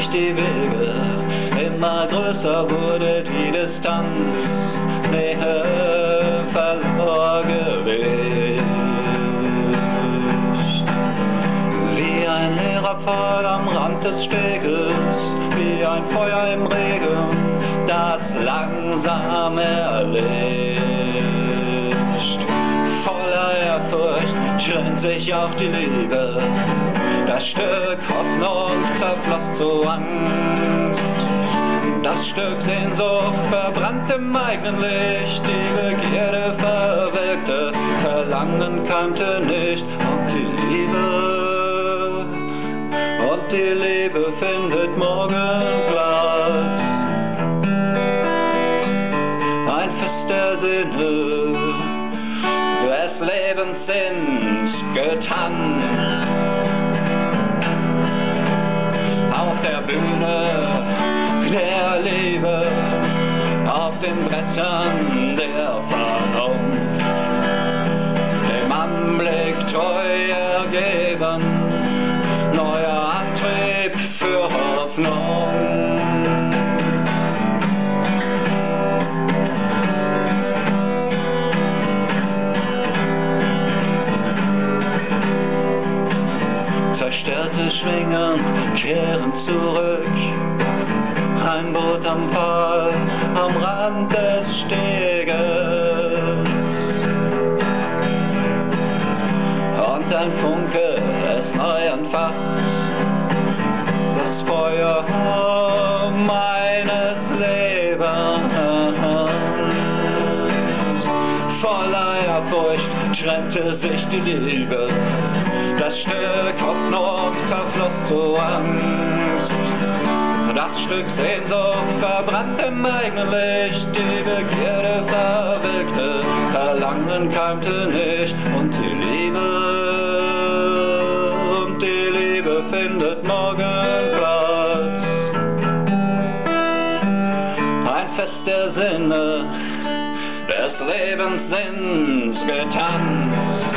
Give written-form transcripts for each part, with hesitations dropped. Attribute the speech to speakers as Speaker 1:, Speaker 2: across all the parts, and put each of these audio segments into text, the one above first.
Speaker 1: sich die Wege, immer größer wurde die Distanz, Nähe verlor Gewicht. Wie ein leerer Pfahl am Rand des Steges, wie ein Feuer im Regen, das langsam erlischt. Voller Ehrfurcht schwingt sich auf die Liebe, das Stück Hoffnung verfloss zu Angst. Das Stück Sehnsucht verbrannt im eigenen Licht, die Begierde verwirkte, Verlangen keimte nicht, und die Liebe findet morgen Platz. Ein Fest der Sinne, des Lebens sind getanzt. Auf der Bühne der Liebe, auf den Brettern der Vernunft, dem Anblick treu ergeben, neuer Antrieb für Hoffnung. Zerstörte Schwingen kehren zurück, ein Boot am Pfahl, am Rand des Steges, und ein Funke es neu entfacht, das Feuer meines Lebens. Voller Ehrfurcht trennte sich die Liebe, das Stück Hoffnung verfloss zu Angst. Das Stück Sehnsucht verbrannt im eigenen Licht, die Begierde verwirkte, Verlangen keimte nicht, und die Liebe findet morgen Platz. Ein Fest der Sinne, des Lebens sind getanzt.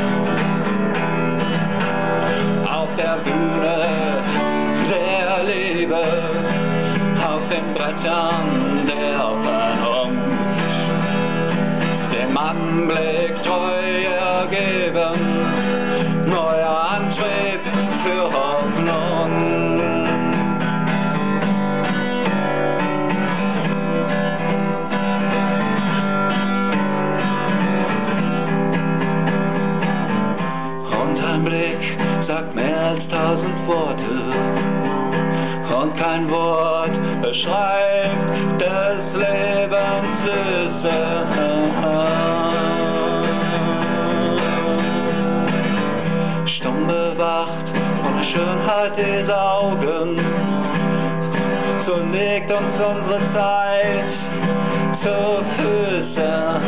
Speaker 1: Auf der Bühne der Liebe, auf den Brettern der Vernunft, dem Anblick treu ergeben, neuer Antrieb für Hoffnung. Und ein Blick sagt mehr als 1000 Worte, und kein Wort beschreibt des Lebens Süße. Stumm bewacht von der Schönheit dieser Augen, so liegt uns unsere Zeit zu Füßen.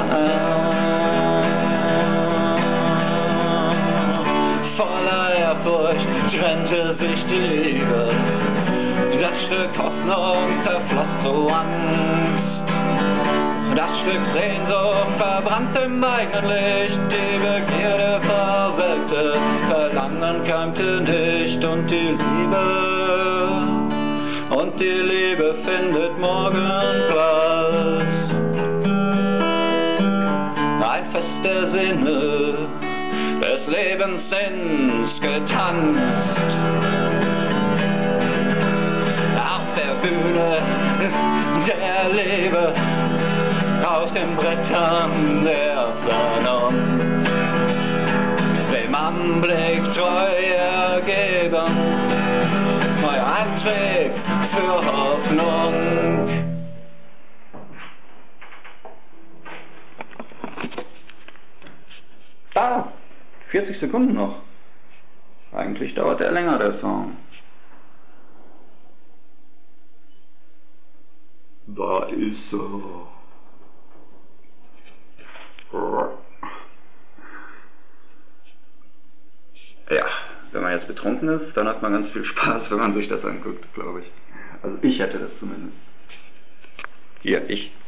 Speaker 1: Voller Ehrfurcht trennte sich die Liebe, das Stück Hoffnung verfloss zu Angst. Das Stück Sehnsucht verbrannt im eigenen Licht, die Begierde verwirkte, Verlangen keimte nicht, und die Liebe findet morgen Platz. Ein Fest der Sinne, des Lebens sind getanzt. Auf der Bühne der Liebe, auf den Brettern der Vernunft, dem Anblick treu ergeben, neuer Antrieb für Hoffnung. Da! 40 Sekunden noch. Eigentlich dauert er länger, der Song. Da ist er. Ja, wenn man jetzt betrunken ist, dann hat man ganz viel Spaß, wenn man sich das anguckt, glaube ich. Also ich hätte das zumindest. Hier, ich.